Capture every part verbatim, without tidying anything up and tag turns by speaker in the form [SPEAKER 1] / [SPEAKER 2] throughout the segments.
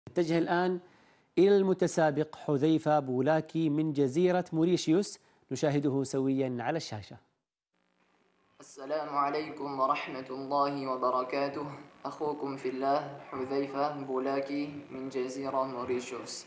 [SPEAKER 1] نتجه الآن إلى المتسابق حذيفة بولاكي من جزيرة موريشيوس، نشاهده سويا على الشاشة.
[SPEAKER 2] السلام عليكم ورحمة الله وبركاته. أخوكم في الله حذيفة بولاكي من جزيرة موريشيوس.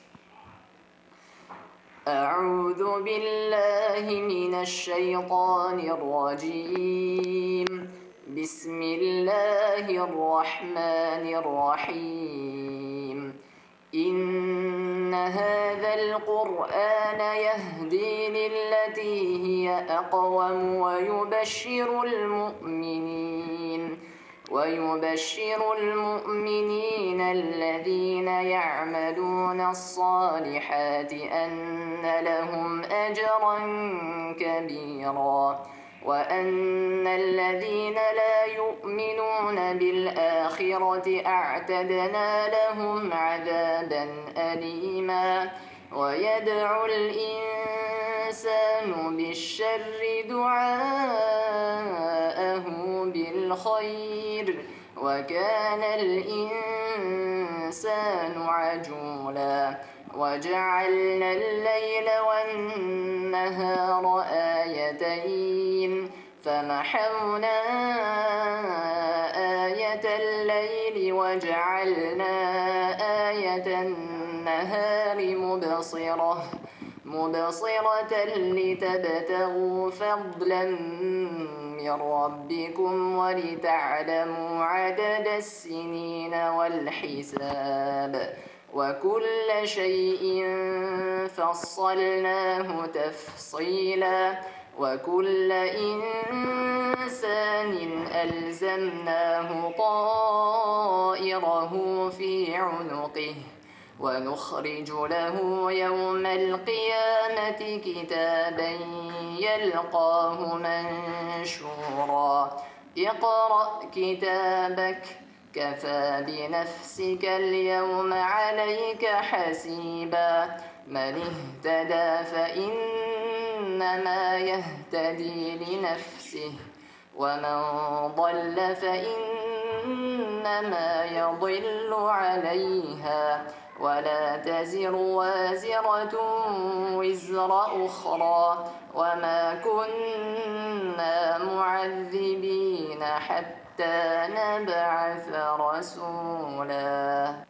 [SPEAKER 2] أعوذ بالله من الشيطان الرجيم. بسم الله الرحمن الرحيم. إن هذا القرآن يهدي للتي هي أقوم ويبشر المؤمنين ويبشر المؤمنين الذين يعملون الصالحات أن لهم أجرا كبيرا وأن الذين لا يؤمنون بالآخرة أعتدنا لهم عذابا أليما. ويدعو الإنسان بالشر دعاءه بالخير وكان الإنسان عجولا. وجعلنا الليل والنهار آيتين فمحونا آية الليل وجعلنا آية النهار مبصرة مبصرة لتبتغوا فضلا من ربكم ولتعلموا عدد السنين والحساب وكل شيء فصلناه تفصيلا. وكل إنسان ألزمناه طائره في عنقه ونخرج له يوم القيامة كتابا يلقاه منشورا. اقرأ كتابك كفى بنفسك اليوم عليك حسيبا. من اهتدى فإنما يهتدي لنفسه ومن ضل فإنما يضل عليها ولا تزر وازرة وزر أخرى وما كنا معذبين حتى نبعث رسولا.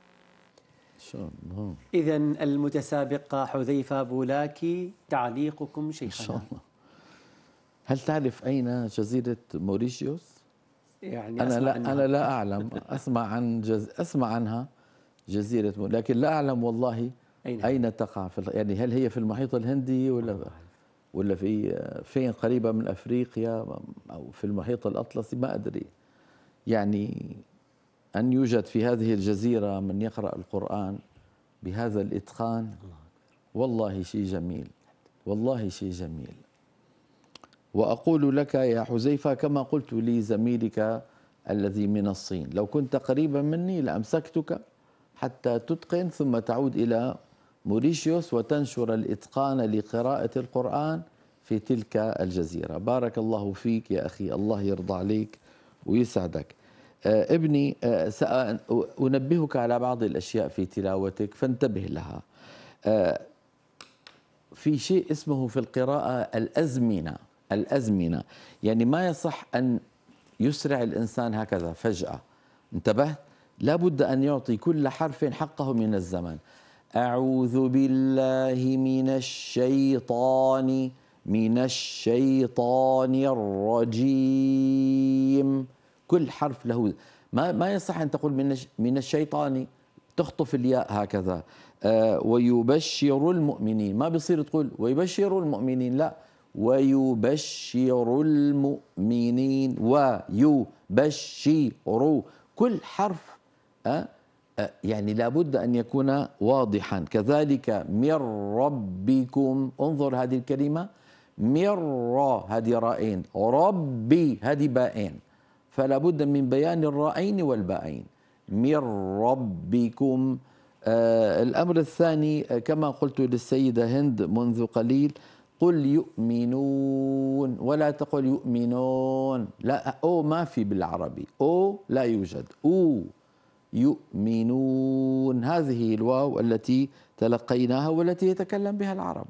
[SPEAKER 1] إذن المتسابق حذيفة بولاكي، تعليقكم شيخنا؟
[SPEAKER 3] إن شاء الله. هل تعرف أين جزيرة موريشيوس؟
[SPEAKER 1] يعني
[SPEAKER 3] أنا
[SPEAKER 1] أسمع
[SPEAKER 3] لا
[SPEAKER 1] عنها.
[SPEAKER 3] أنا لا أعلم. أسمع عن جز... أسمع عنها جزيرة موريشيوس، لكن لا أعلم والله أين, أين تقع في يعني هل هي في المحيط الهندي ولا ولا في فين قريبة من أفريقيا أو في المحيط الأطلسي؟ ما أدري. يعني أن يوجد في هذه الجزيرة من يقرأ القرآن بهذا الإتقان والله شيء جميل، والله شيء جميل. وأقول لك يا حذيفة كما قلت لزميلك الذي من الصين، لو كنت قريبا مني لأمسكتك حتى تتقن ثم تعود إلى موريشيوس وتنشر الإتقان لقراءة القرآن في تلك الجزيرة. بارك الله فيك يا أخي، الله يرضى عليك ويسعدك. آه ابني، آه سأنبهك على بعض الأشياء في تلاوتك فانتبه لها. آه في شيء اسمه في القراءة الأزمنة. الأزمنة يعني ما يصح أن يسرع الإنسان هكذا فجأة. انتبهت؟ لا بد أن يعطي كل حرف حقه من الزمن. أعوذ بالله من الشيطان من الشيطان الرجيم. كل حرف له، ما ما يصح أن تقول من من الشيطان تخطف الياء هكذا. آه ويبشر المؤمنين، ما بيصير تقول ويبشر المؤمنين، لا، ويبشر المؤمنين ويبشر. كل حرف أه أه يعني لابد أن يكون واضحا. كذلك من ربكم، انظر هذه الكلمة من را، هذه رائين، ربي هذه باءين، فلا بد من بيان الرائين والباءين. من ربكم. آه الأمر الثاني كما قلت للسيدة هند منذ قليل، قل يؤمنون ولا تقل يؤمنون، لا، أو ما في بالعربي، أو لا يوجد، أو يؤمنون. هذه الواو التي تلقيناها والتي يتكلم بها العرب.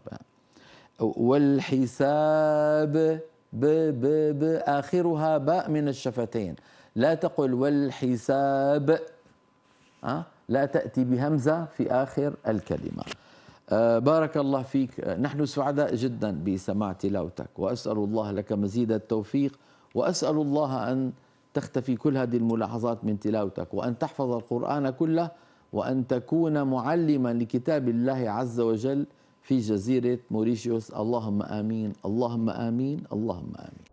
[SPEAKER 3] والحساب ب ب ب آخرها باء من الشفتين، لا تقل والحساب، أه؟ لا تأتي بهمزة في آخر الكلمة. أه بارك الله فيك، نحن سعداء جدا بسماع تلاوتك، وأسأل الله لك مزيد التوفيق، وأسأل الله أن تختفي كل هذه الملاحظات من تلاوتك، وأن تحفظ القرآن كله، وأن تكون معلما لكتاب الله عز وجل في جزيرة موريشيوس. اللهم آمين، اللهم آمين، اللهم آمين.